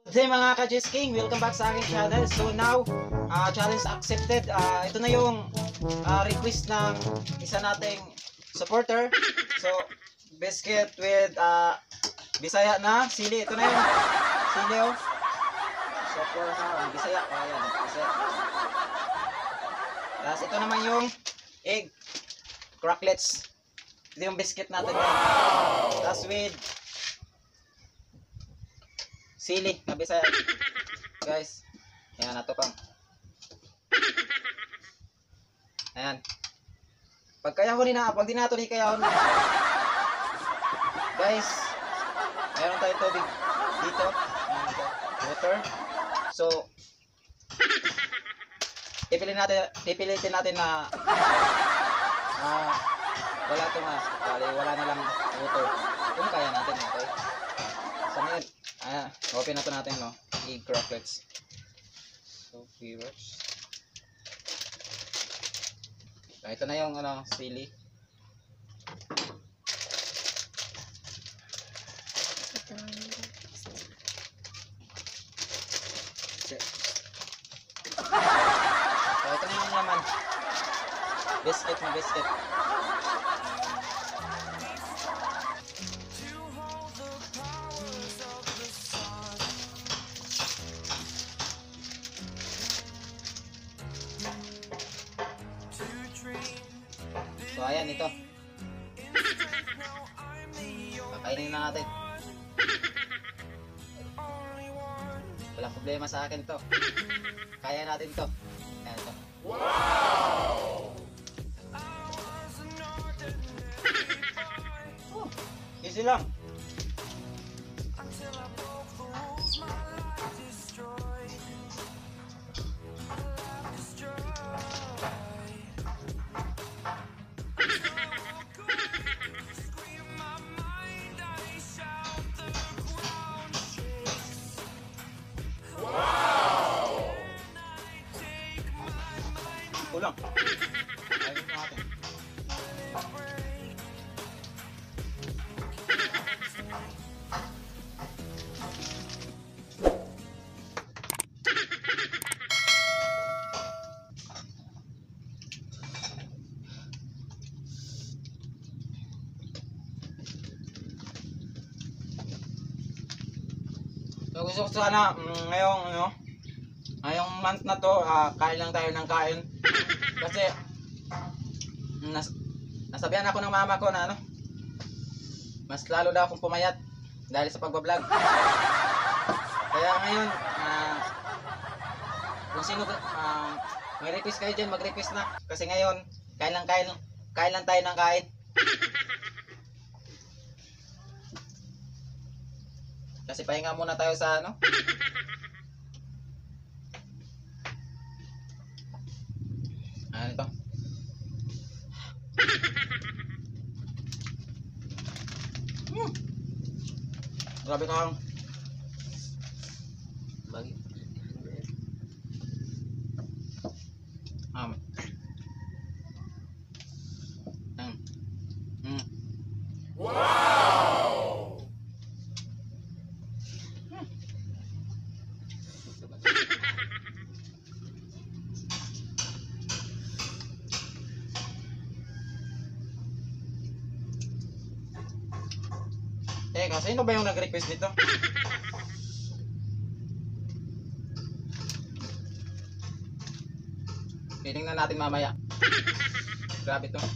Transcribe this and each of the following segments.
Hey mga ka-Jess King, welcome back sa aking channel. So now, challenge accepted. Ito na yung request ng isa nating supporter. So, biscuit with Bisaya na sili. Ito na yung sili oh. So for now, Bisaya. Ayan, Bisaya. Tapos ito naman yung egg cracklets. Ito yung biscuit natin. Wow! Tapos with sili, Bisaya. Guys, ayan, nato pang. Ayan. Pagkayahon na, pag di nato ni kayahon. Guys, meron tayong tubig dito. Water. So, pipilitin natin na wala ito nga. Wala na lang water. Kung kaya natin, okay? So, ngayon, open na ito natin, no? Egg cracklets. So, viewers. So, ito na yung, sili. So, ito na yung laman. Biscuit na biscuit. So ayan ito. Kakainin na natin. Walang problema sa akin to. Kaya natin to. Ayan ito. Wow! Easy lang. Kulang. Ayos natin. So gusto ko sana ngayong month na to, kain lang tayo ng kain. Kasi nasabihan ako ng mama ko na mas lalo daw akong pumayat dahil sa pagbablog. Kaya ngayon, kung sino may request kayo dyan, mag-request na. Kasi ngayon, kain lang tayo ng kain. Kasi pahinga muna tayo sa ano ito? Grabe kang bagi. Wow! Kasi sino ba yung nag-request nito? Tingnan natin mamaya. Grabe to.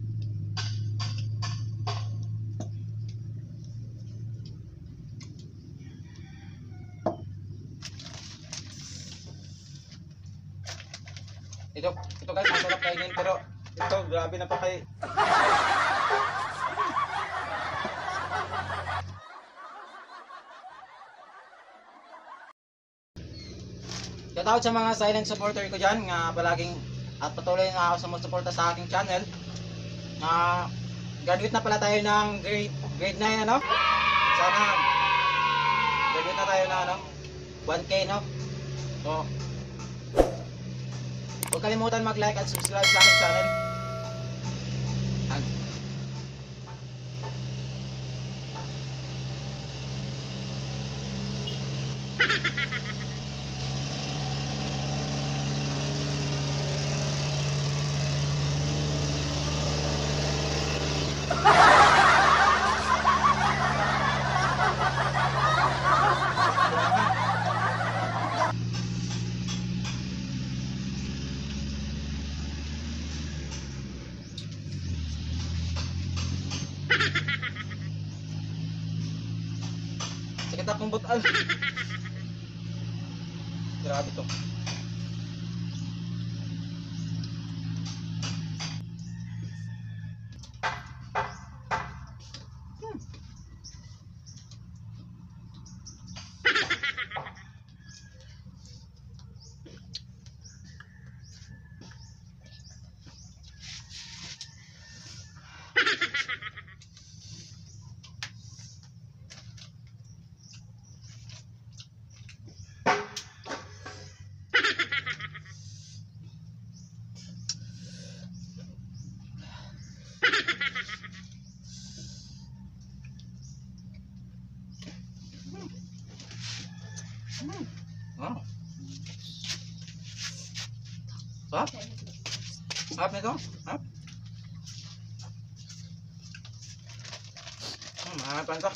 Ito guys, masarap kainin pero ito grabe na pa kay. Shoutout sa mga silent supporter ko dyan nga palaging at patuloy na ako sumusuporta sa aking channel. Graduate na pala tayo ng grade 9 Sana graduate na tayo na 1K So huwag kalimutan mag-like at subscribe sa aking channel. Sakit akong butal. Grabe to. Wow. Sarap. Sarap nito. Sarap. Marami pa ito.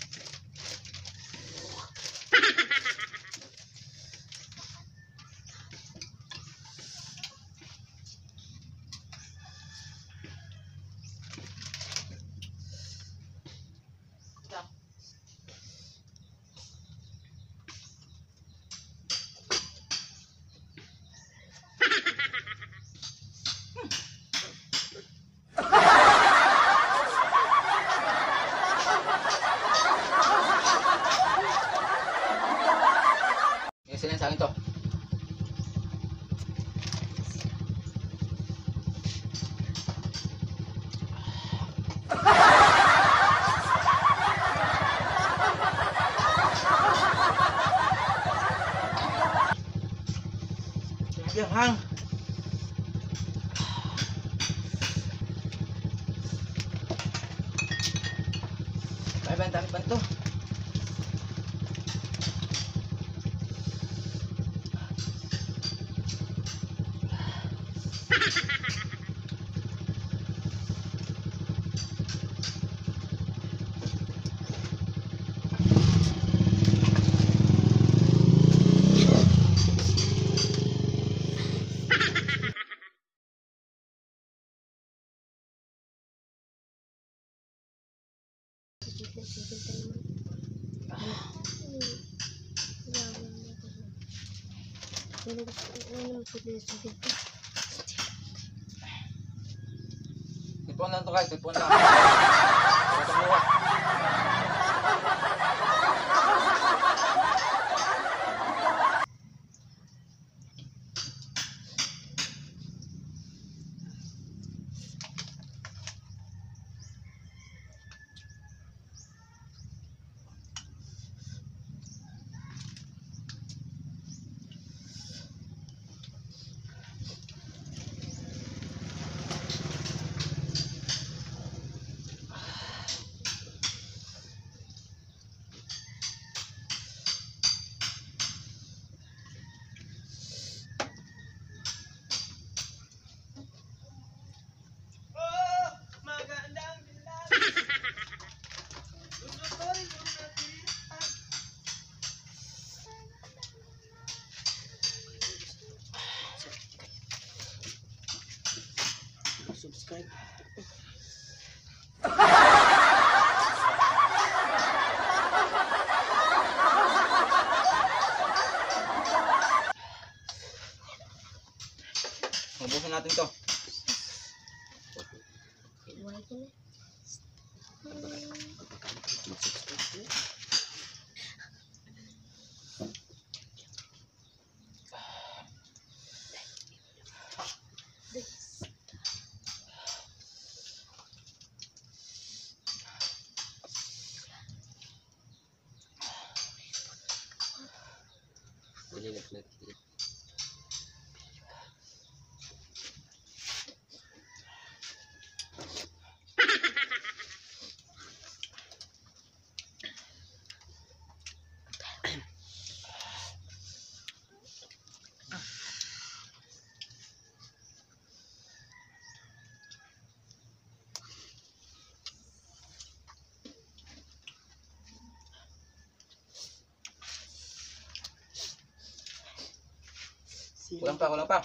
Sila sa akin to. Yang hang. Bye-bye, dami pa ito. Tipon lang to guys, tipon lang. Subscribe. Ubusin natin to. Kulang pa, kulang pa.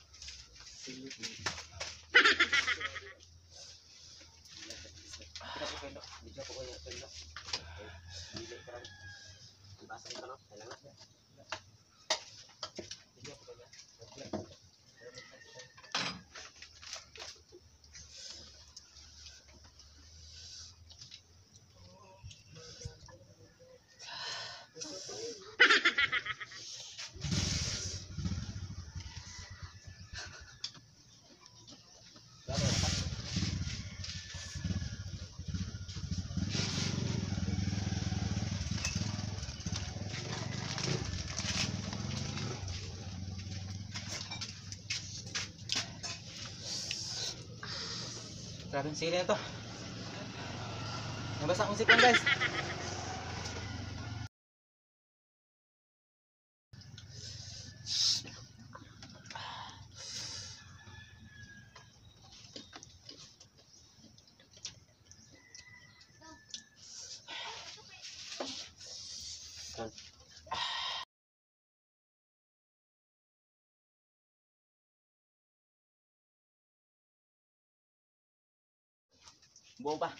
Grabe yung sili na to. Nabasa akong sipon guys. Buo pa.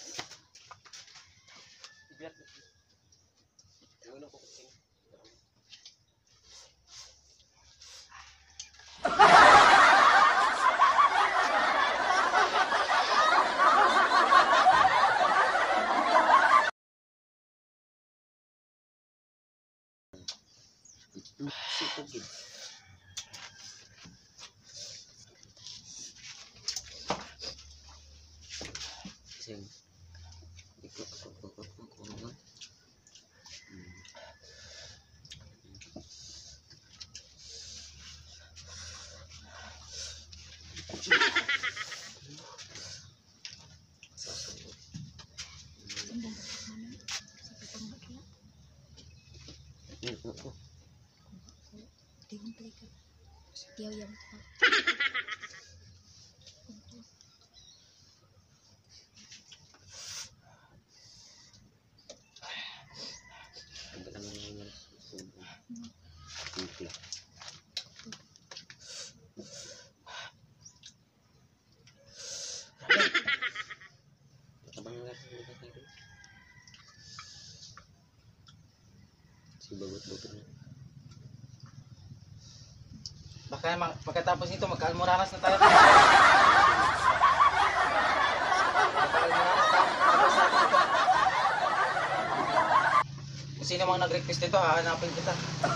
Baka pagkatapos nito magka-almoranas na tayo. Magka-almoranas tayo. Kung sino mang nag-request nito, hahanapin kita.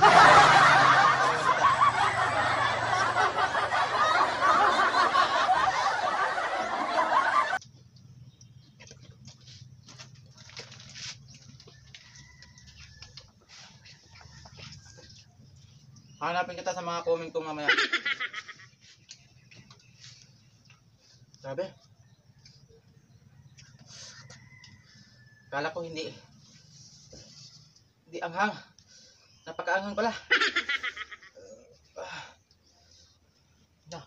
Hanapin kita sa mga comment ko mamaya. Sabi? Kala ko hindi anghang. Napakaanghang pala. No.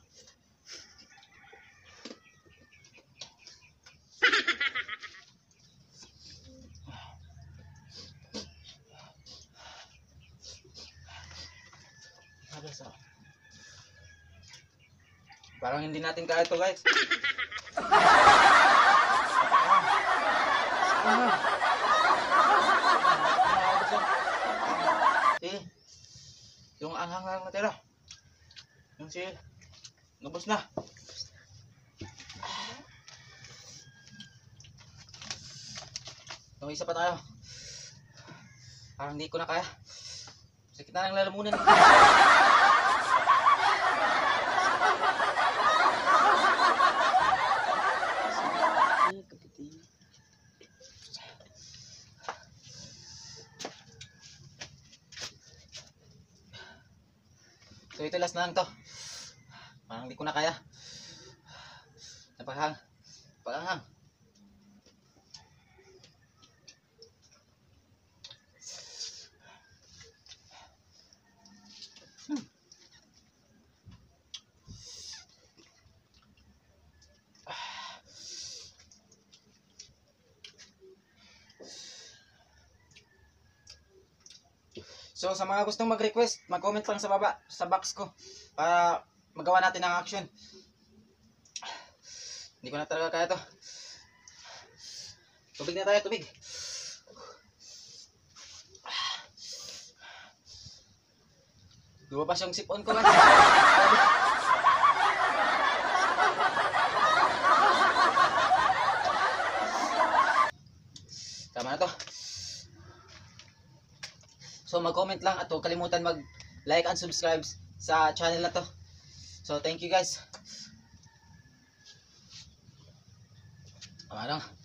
Parang hindi natin kaya ito guys. Yung anghang natira. Yung nubos na. Yung isa pa tayo. Parang hindi ko na kaya. Sakit na ng lalamunan. So ito last na lang to. Parang hindi ko na kaya. Napakanghang. So sa mga gustong mag-request, mag-comment lang sa baba, sa box ko, para magawa natin ang action. Hindi ko na talaga kaya to. Tubig na tayo, tubig. Lumabas yung sipon ko, guys. Tama na to. So mag-comment lang at huwag kalimutan mag-like and subscribe sa channel na to. So thank you guys. Tama lang.